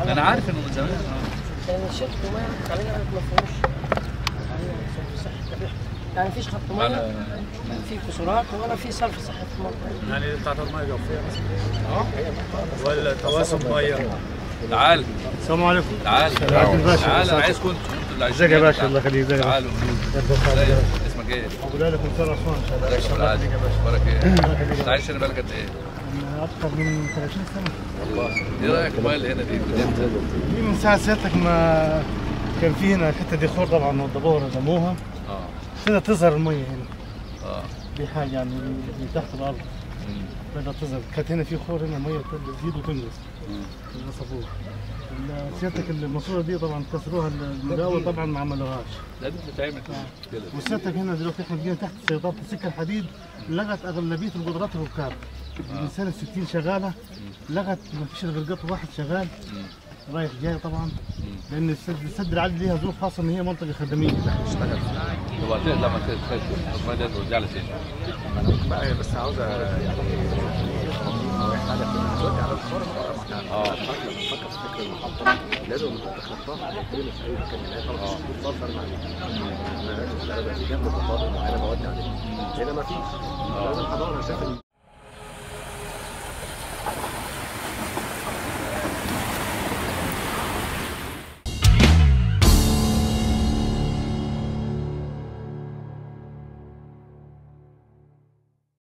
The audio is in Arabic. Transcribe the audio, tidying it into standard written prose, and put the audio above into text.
انا عارف انه من زمان. كان شركه ميه علينا ما فيهوش يعني مفيش خط ميه، لا في كسورات ولا في صرف صحي في المنطقه. يعني بتاعت الميه جوفيه مثلا ولا تواسط ميه. تعال السلام عليكم. تعال تعال انا عايزكم انتوا اللي عايزين. ازيك يا باشا؟ الله يخليك. ازيك يا باشا؟ تعالوا. اسمك ايه؟ ابو ليلى من سنه اسوان ان شاء الله. ازيك يا عادل؟ اخبارك ايه؟ انت عايش هنا بقالك قد ايه؟ اكثر من 30 سنه. والله ايه رايك في الميه اللي هنا دي؟ دي من ساعه سيادتك ما كان في هنا الحته دي خور طبعا وضبوها ردموها. ابتدت تظهر الميه هنا. دي حاجه يعني من تحت الارض. بدأت تظهر. كانت هنا في خور هنا ميه تزيد وتنقص. نصفوها. سيادتك الماسوره دي طبعا كسروها المقاول طبعا ما عملوهاش. لازم تتعمل كده. وسيادتك هنا دلوقتي احنا جينا تحت سيطره السكه الحديد لغت اغلبيه القدرات الركاب. من سنه 60 شغاله لغت ما فيش غير قطر واحد شغال رايح جاي طبعا لان السد العالي ليها ظروف خاصه ان هي منطقه خدميه. اشتغل. لما تخش ما ده ترجع لك ايه؟ انا ممكن بقى بس عاوزه يعني حاجه ترجع على الفور لما نفكر في فكر المحطه لازم نحط خطه هي مش اي مكان يعني طبعا بتفضل مع جنب الخطوط معينه بودي عليها هنا ما فيش لازم حضرنا شاف